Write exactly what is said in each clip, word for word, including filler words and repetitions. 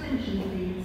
attention, please.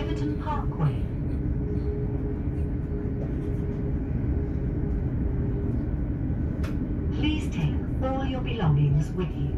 Tiverton Parkway. Please take all your belongings with you.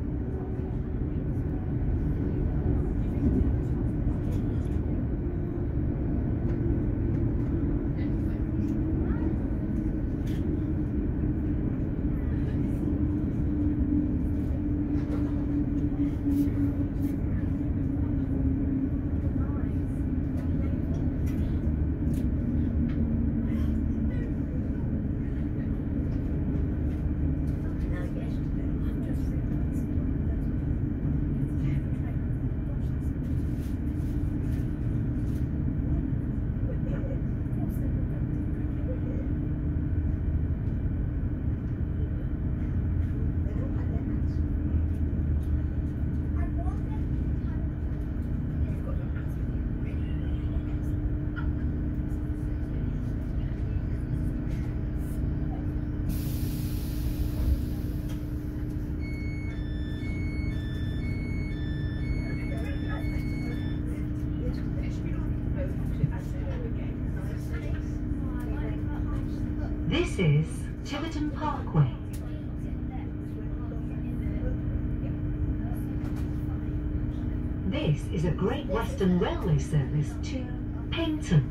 This is Tiverton Parkway. This is a Great Western Railway service to Paignton.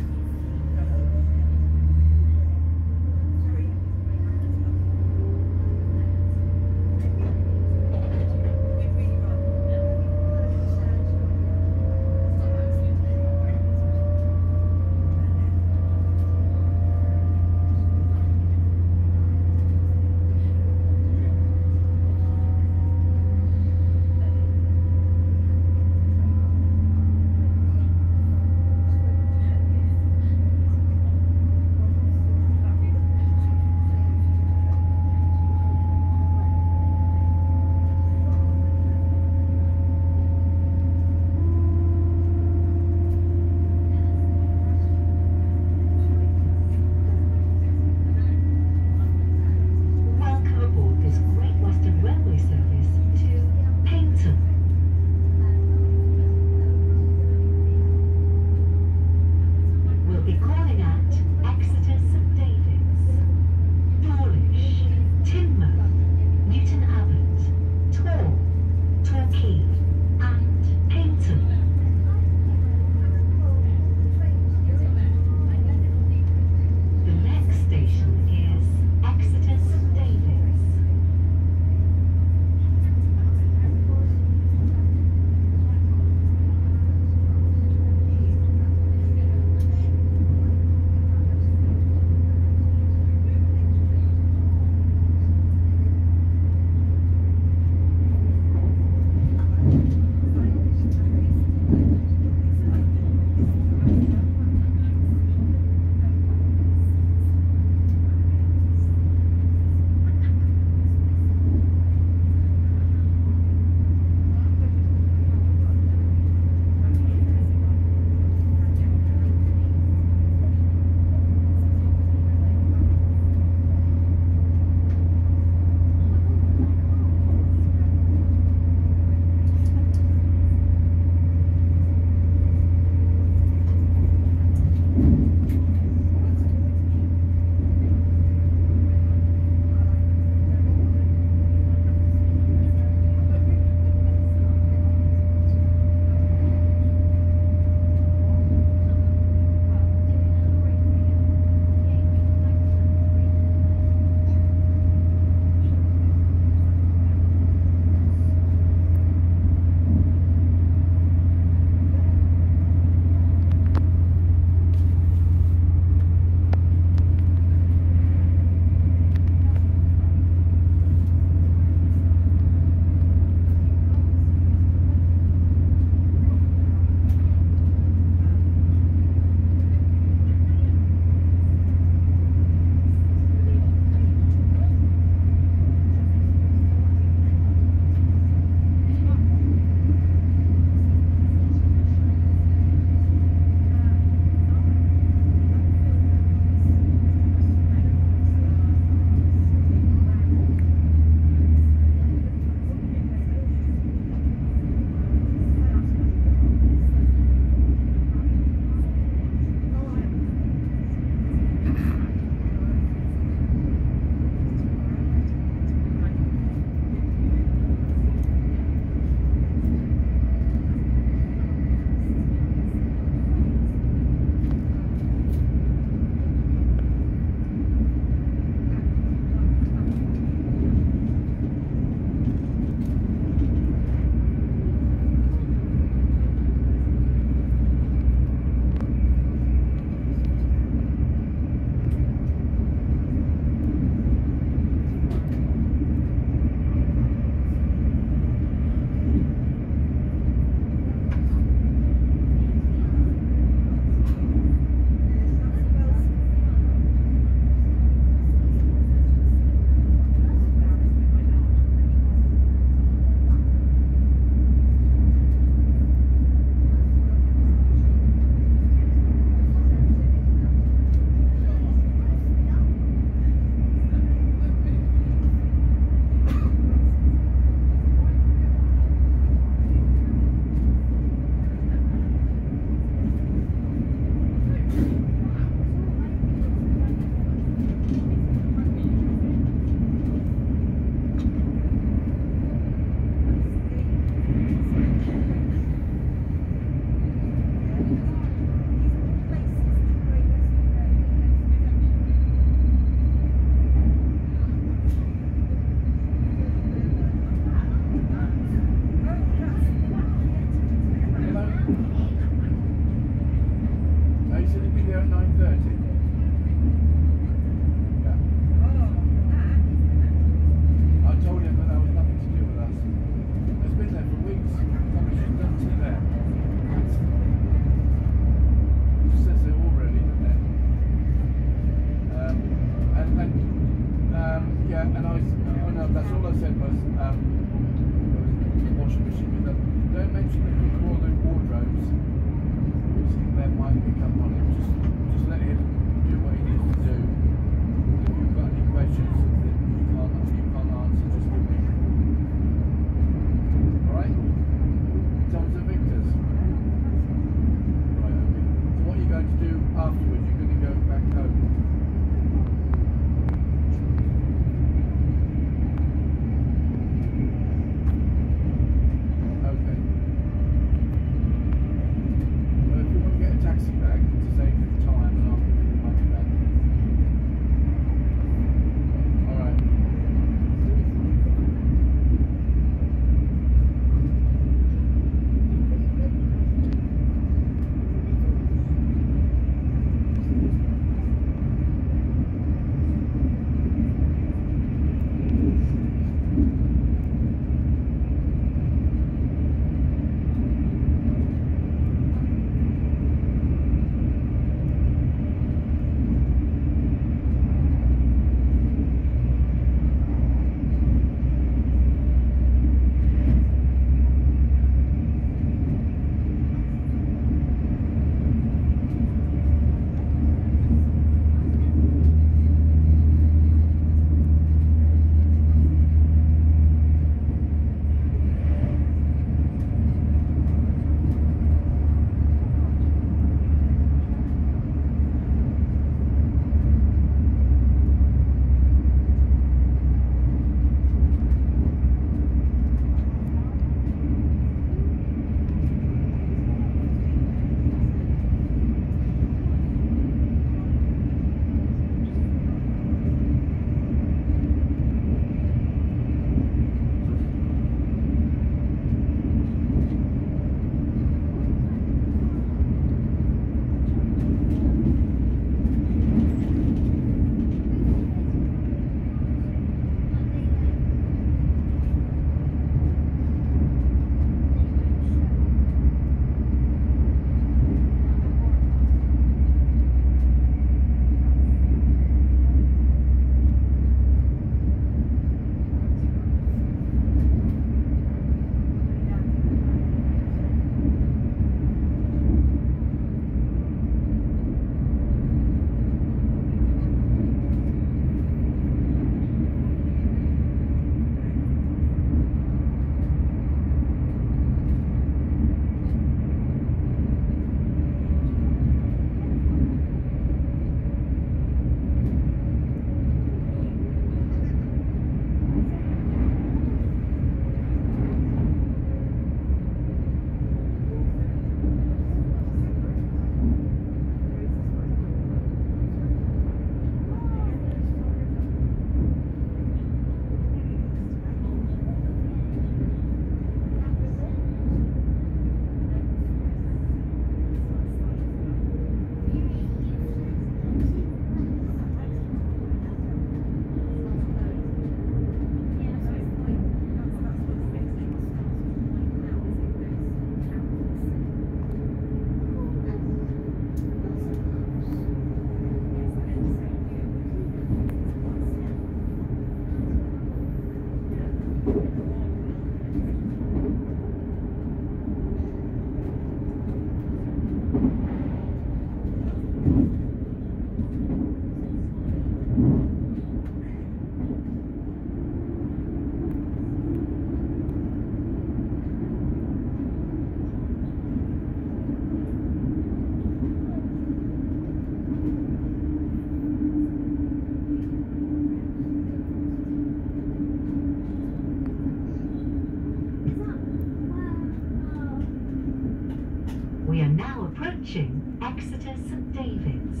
We are now approaching Exeter St David's.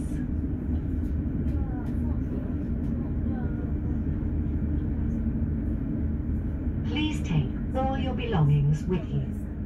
Please take all your belongings with you.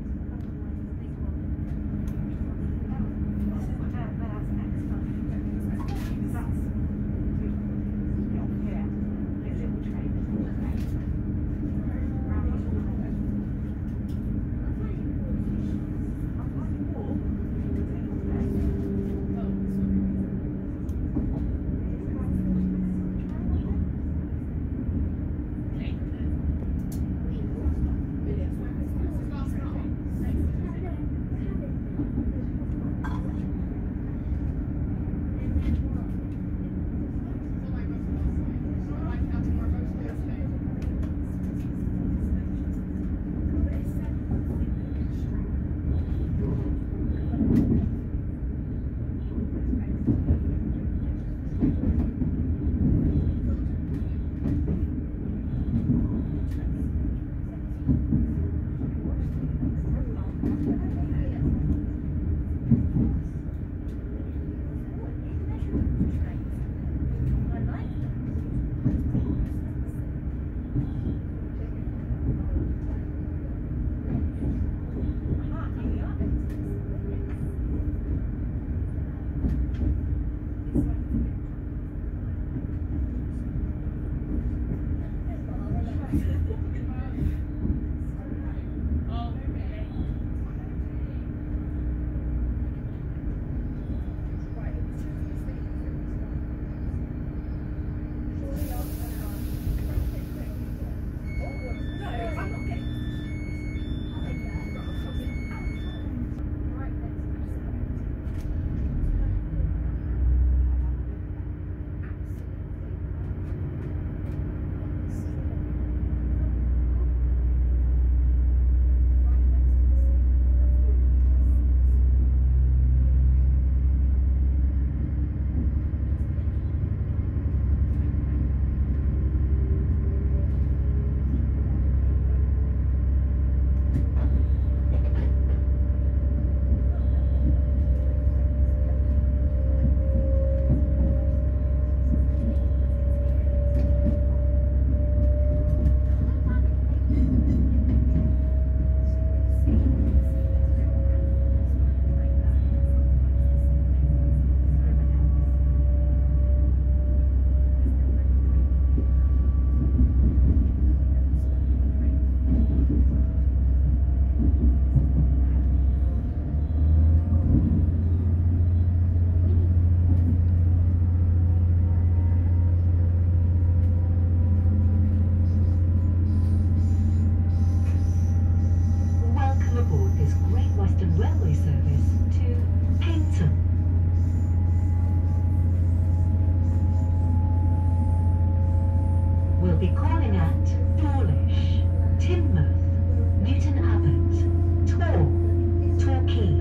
Be calling at Dawlish, Teignmouth, Newton Abbot, Tor, Torquay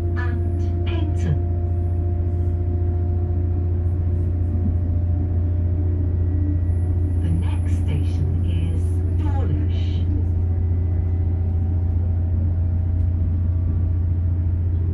and Paignton. The next station is Dawlish.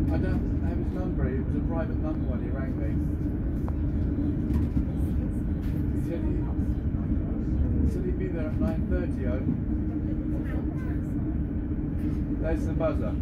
I don't have his number. It was a private number when he rang me. He said, he, he said he'd be there at nine thirty. Oh. There's the buzzer.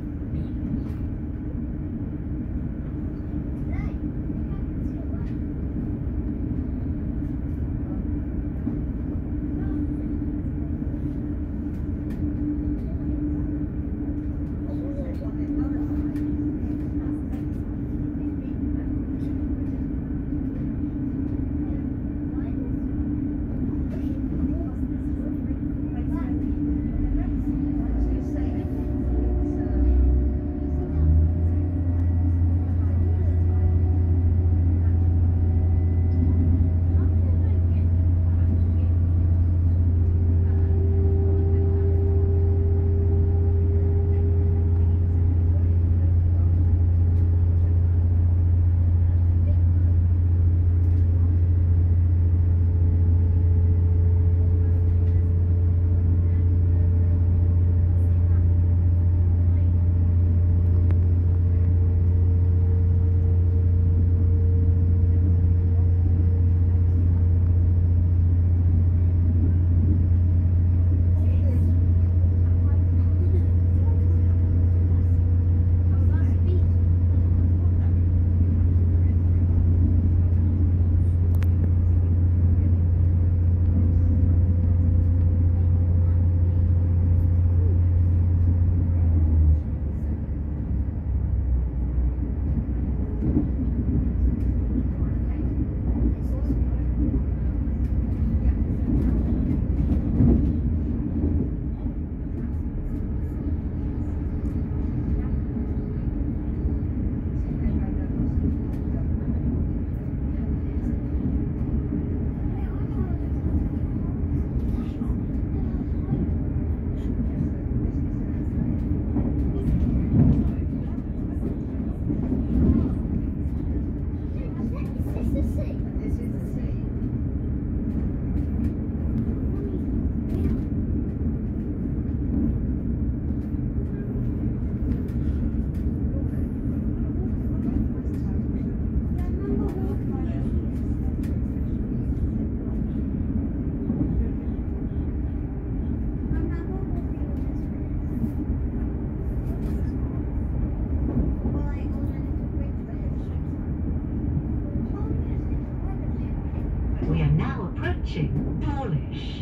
Dawlish.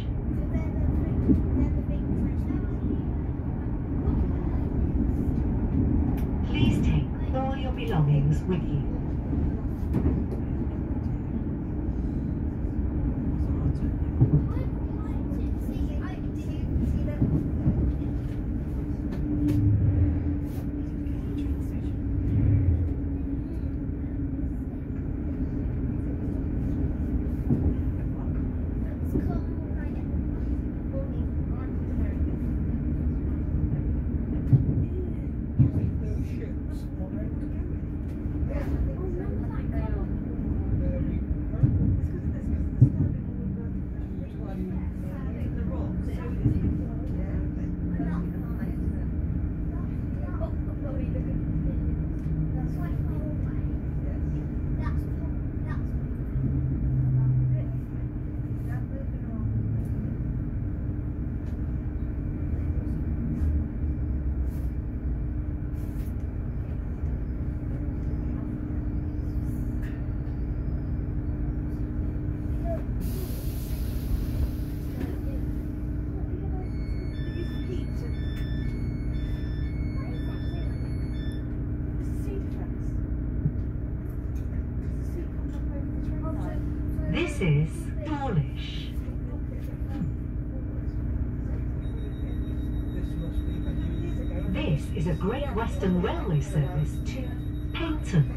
Please take all your belongings with you. This is Dawlish. This is a Great Western Railway service to Paignton.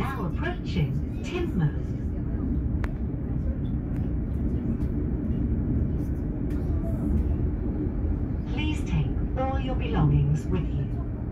now approaching Teignmouth. Please take all your belongings with you.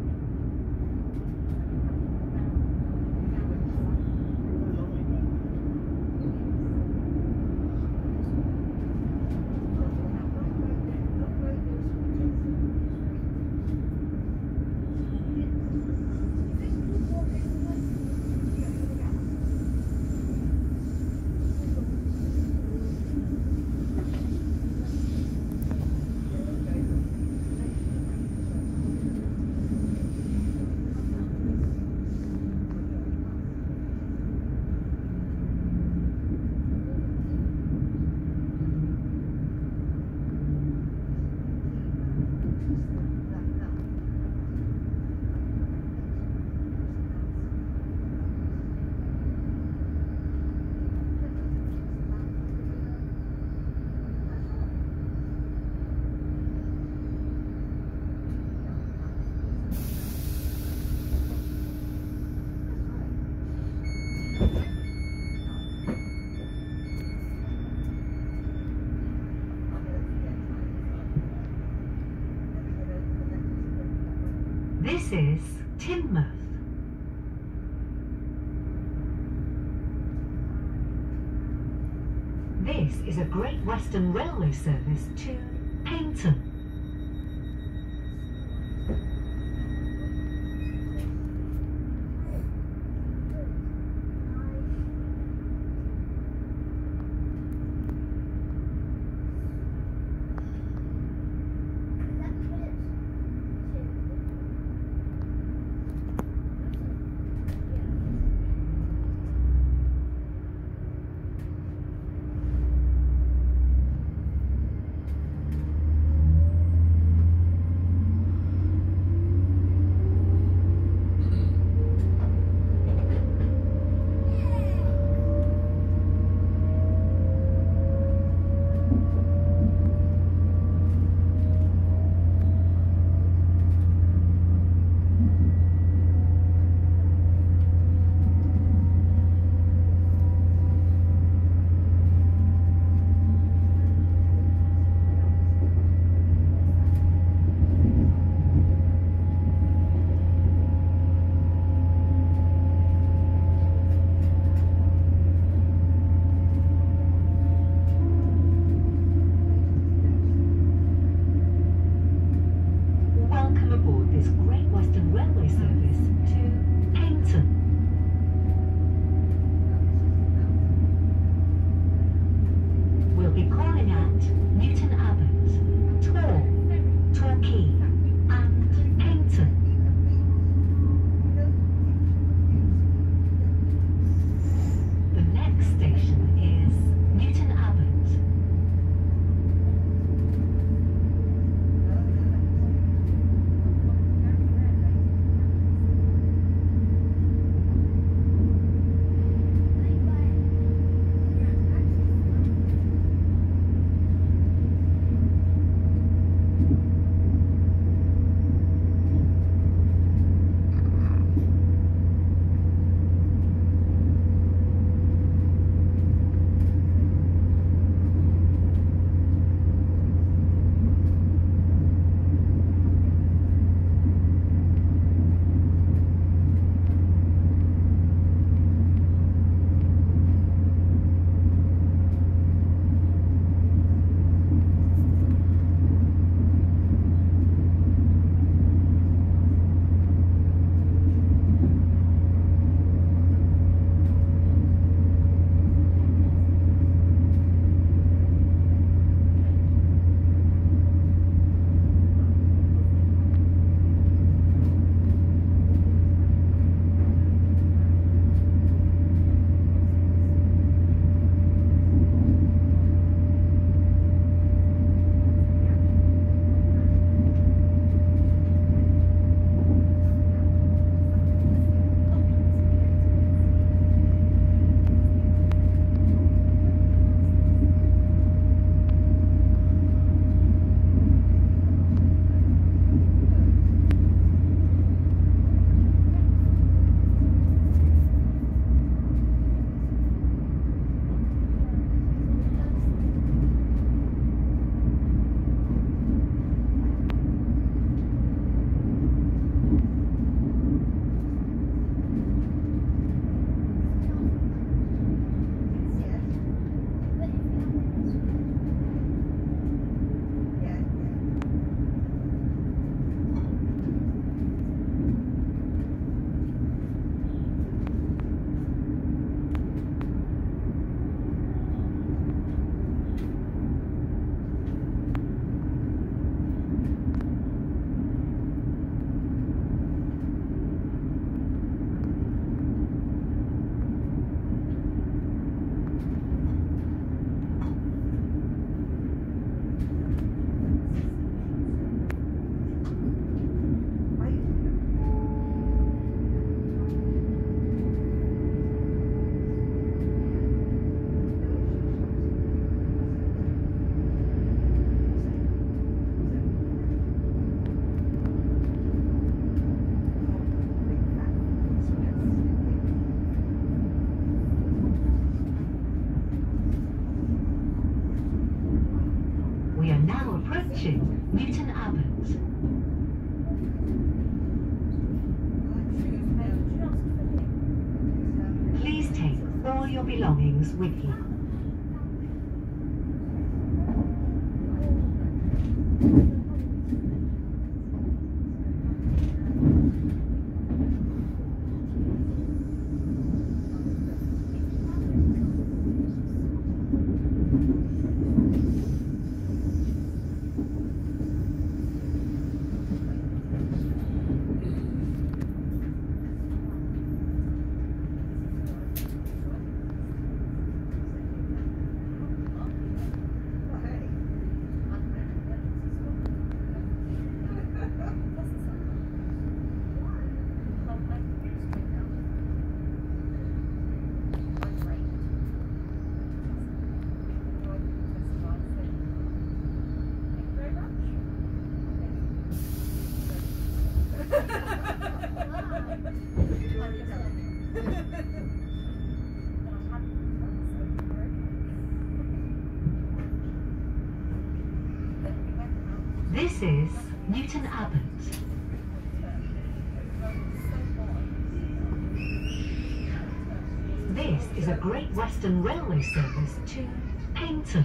This is Teignmouth. This is a Great Western Railway service to Paynton. belongings with you. This is Newton Abbot. This is a Great Western Railway service to Paignton.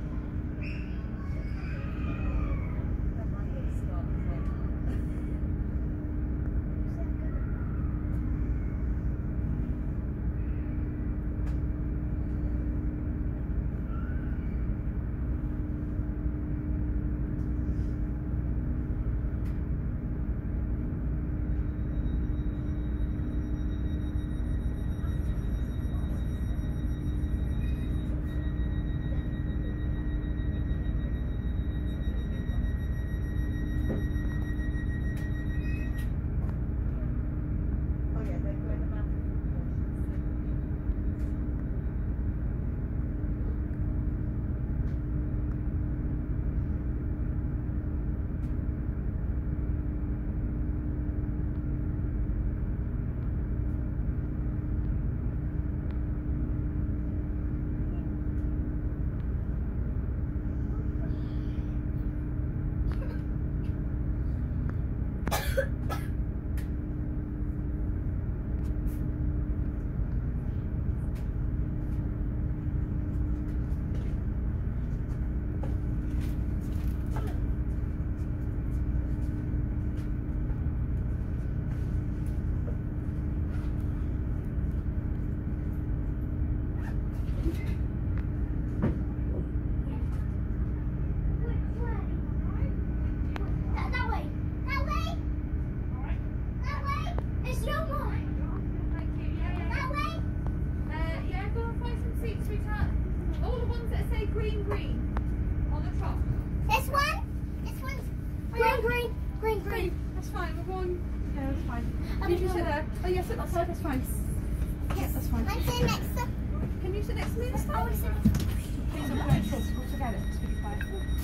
Oh yes, that's fine. That's fine. Yes, that's fine. I'm sitting next to. Can you sit next to me this time? I want to sit next to. Please don't play this. We'll forget it. It's really quiet.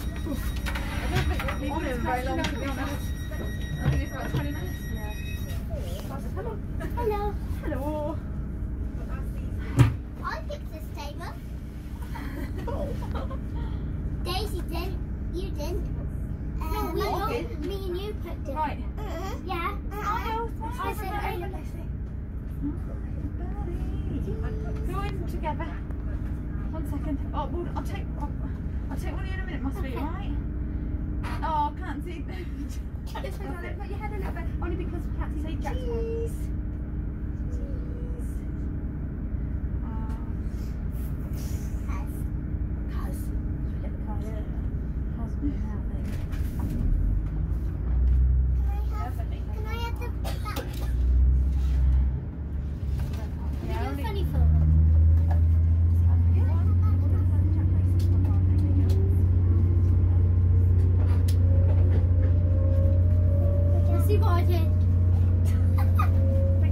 I don't think we'll be on it very long, to be honest. I think it's about twenty minutes. Yeah. Hello. Hello. Hello. I picked this table. Daisy didn't. You didn't. Uh, No, we no, did. Me and you picked it. Right. Uh-huh. Yeah. Uh-huh. I said earlier. Go in together. One second. Oh, well, I'll take. I'll, I'll take one of you in a minute, must be Okay. right. Oh, I can't see. This way, darling. Put your head a little bit. Only because we can't see Jack's one. Cheese. Cuz. Cuz. Should we get the cars? Cars will be now, I think. Can I have, can I have the, that? Yeah, Video only- funny film. See what I did?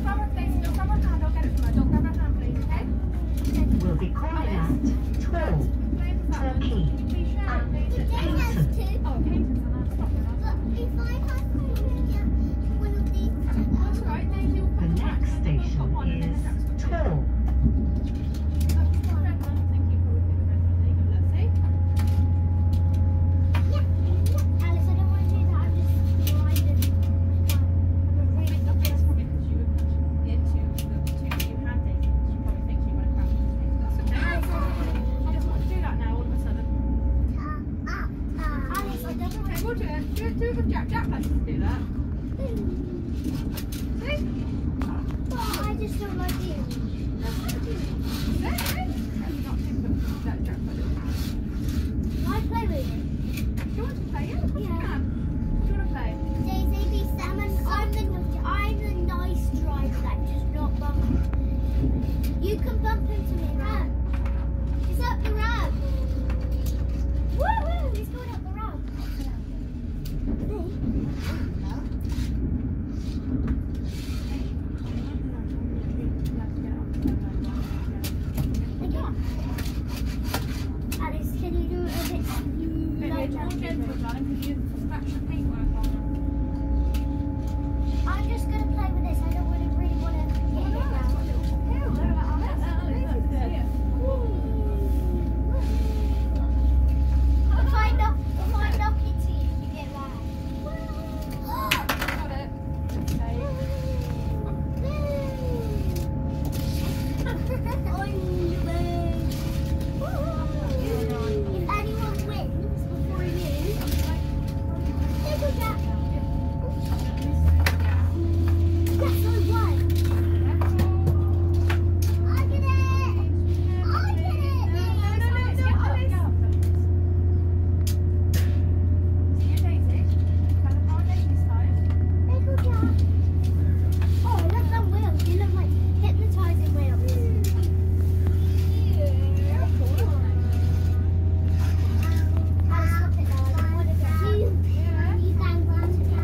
grab her, please. Don't grab her hand. I'll get it from her. Don't grab her hand, please, okay? We'll be calling at twelve, Torquay, and Payton. Oh, Payton's on our stop. But if I had one of these, That's all right. Daisy will The come back. next station is twelve. Alice, I don't want to do that. I'm just driving. Alice, I don't want to. Jack, Jack likes to do that. See? But I just don't like you. I play with it. Do you want to play? Yeah, of course you Yeah. can. Do you want to play? Daisy, be salmon. I'm the I'm the nice driver that does not bump. You can bump into me now. It's up the ramp. Woohoo! He's going up the ramp. Alice, can you do it a bit slower? I'm just gonna play with this. I don't really, really want to hit it now. If I knock, if I knock into you, you get If anyone wins before you, they go down. Yes, I won. I get it. I get it. They go down. Oh, I love them wheels. They look like hypnotizing wheels. I'll stop it now. I don't want to go. You, you bang onto me.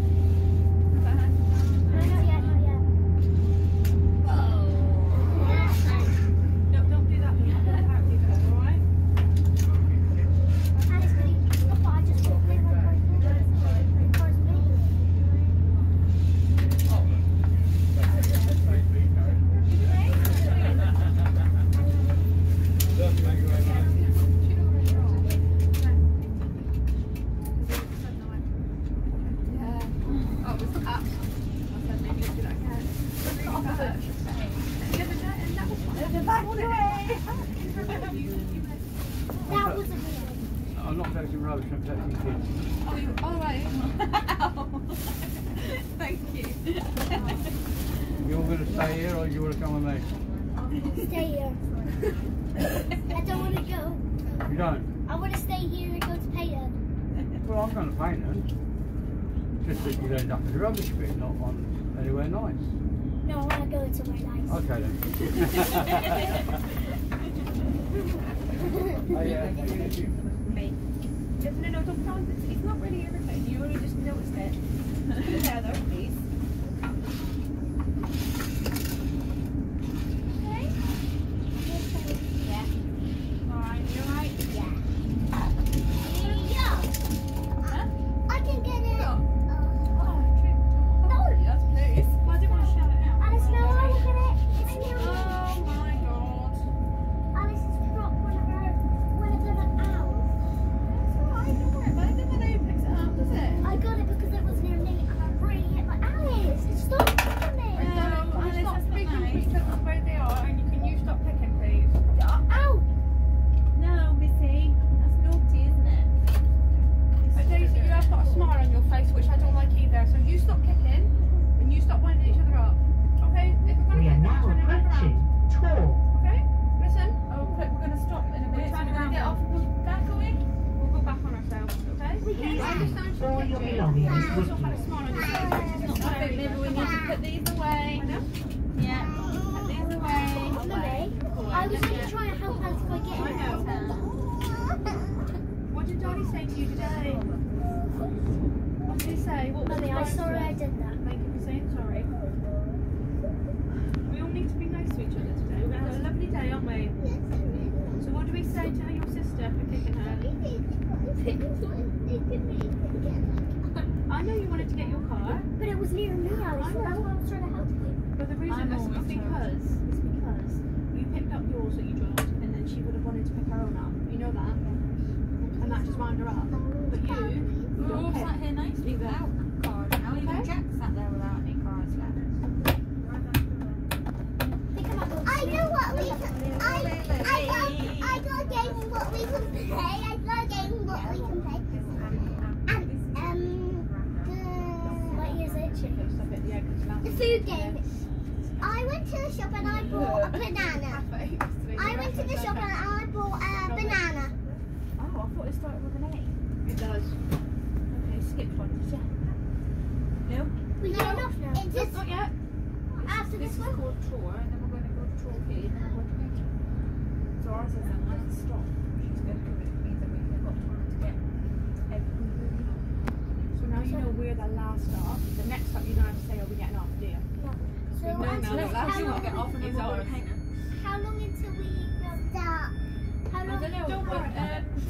Not yet, not yet. Alice, will you stop? I just walked in my That was a real. I'm not collecting rubbish, I'm collecting kids. Oh, you, all right. Thank you. You're going to stay here or you want to come with me? Stay here. I don't want to go. You don't? I want to stay here and go to Payton. Well, I'm going to paint it. Just that you'd end up in the rubbish bin, not on anywhere nice. No, I want to go somewhere nice. Okay then. Oh, yeah. No, no, don't count it. It's not really irritating. You only just noticed it. There, though, please. Okay? Yeah. Alright, you alright? Yeah. Yeah. Huh? I can get it. Oh. Oh. Oh, true. Oh, yes, please. Well, I didn't want to shout it out. Alice, no, I look at it. It's new. Oh, my God. Alice has dropped one of her, one of them out. That's alright, don't worry about it. It never picks it up, does it? I got it because it was near me and I really hit my picking her. I know you wanted to get your car. But it was near me, Alice, so that's why I was trying to help you. But the reason I'm is always because it's because you picked up yours that you drove, and then she would have wanted to pick her own up. You know that, and that just wound her up. But you, you We're all don't sat pick. here nicely without cars now. Even Okay. Jack sat there without any cars left. I know what we can. I I got I got a game what we can play. I got a game what we can play. And um the what is it? Yeah, 'cause last The food game. I went to the shop and I bought a banana. I went to the shop and I bought a banana. Oh, I thought it started with an A. It does. Okay, skip one. No? We get enough now. It just Not yet. after This this is one. called tour, and then we're going to go to Torquay, and then we're going to So ours is a nice stop. She's going to it. It means that we've got time to get everything moving on. So now you know we're the last stop. The next stop you're going to have to say, are we getting off, dear? So No, no, until- no, last how you long won't get off and then we'll go to Painter. How long until we start? How I long? don't know. Don't but, worry.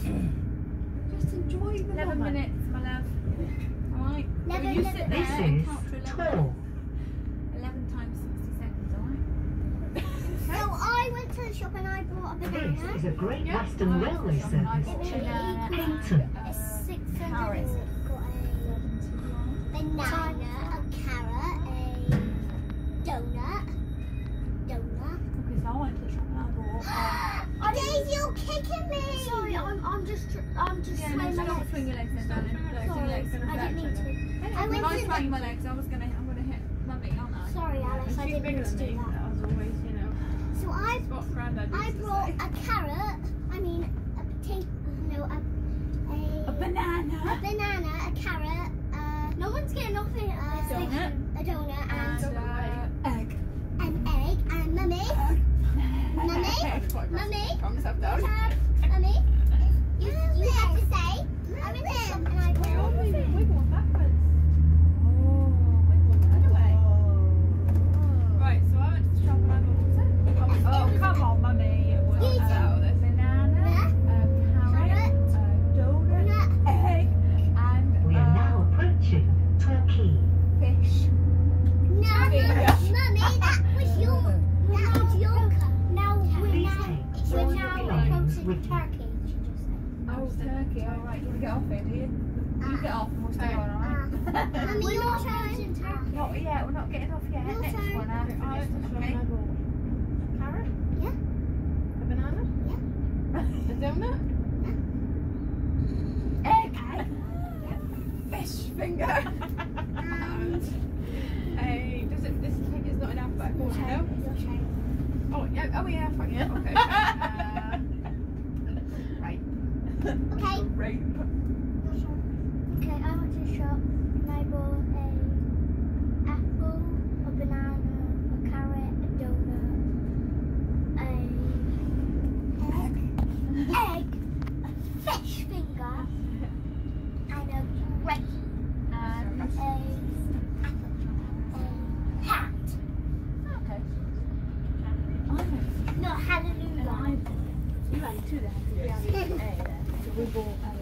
um, just enjoy the Eleven moment. minutes, my love. Alright. So Eleven you minutes. sit there This and is count to eleven. twelve. Eleven times sixty seconds, alright? So I went to the shop and I bought a This banana. is a Great Yeah. Western Railway service to Banana Paynton. It's six Carrot. hundred. Got a banana, a carrot, a donut, donut. Okay, so I went to the shop and I bought. Um, Daisy, you're kicking me. Sorry, I'm, I'm just, tr- I'm just yeah, swinging no, my don't legs. swing your legs then, darling. swing your legs. Swing your legs. Sorry, I didn't mean to. I If went I to swung the. my legs, I was gonna, I'm gonna hit mummy, aren't I? Sorry, Alice, And I she's didn't bigger mean to than do me. that. That was always, you know. So I, That's what Grandad I used to brought say. a carrot. I mean, a potato. No, a a, A banana. a banana, a carrot. Uh, no one's getting off it. Uh, Donut. A donut and And uh, egg. an egg and mummy. Mummy, mummy. Calm yourself down. Mummy, you, you have to say. I went to the shop and I We bought. always wiggle backwards. Wiggle the other way. Right, so I went to the shop and I bought what's it? Oh, come on, mummy. It was You uh, do. banana, a carrot, a donut, egg, and We are uh, now approaching Torquay. fish. No, mummy, that was your. That was your car. Now we're Please now. take We're all now your belongings approaching with you. Turkey. She just said. Oh, turkey. All right, you want to get off here, do you? You get off and we'll stay on, all right? Mummy, we're not approaching Turkey. Not yet. We're not getting off yet. Your Next turn. one after I went to the this, shop okay? and I bought a carrot. Yeah. A banana. Yeah. A donut. Egg. Fish finger. and a. Does it? This thing is not enough, but I bought it. No. Your chain. Oh yeah. Oh yeah. Fine. Yeah. Okay. uh, right. Okay. Right. Okay, I went to the shop and I bought a apple, a banana, a carrot, a donut, a egg, egg, a fish finger, and a grape, and a, a hat. Okay. No, hallelujah. You had two there. Yeah. So we bought um,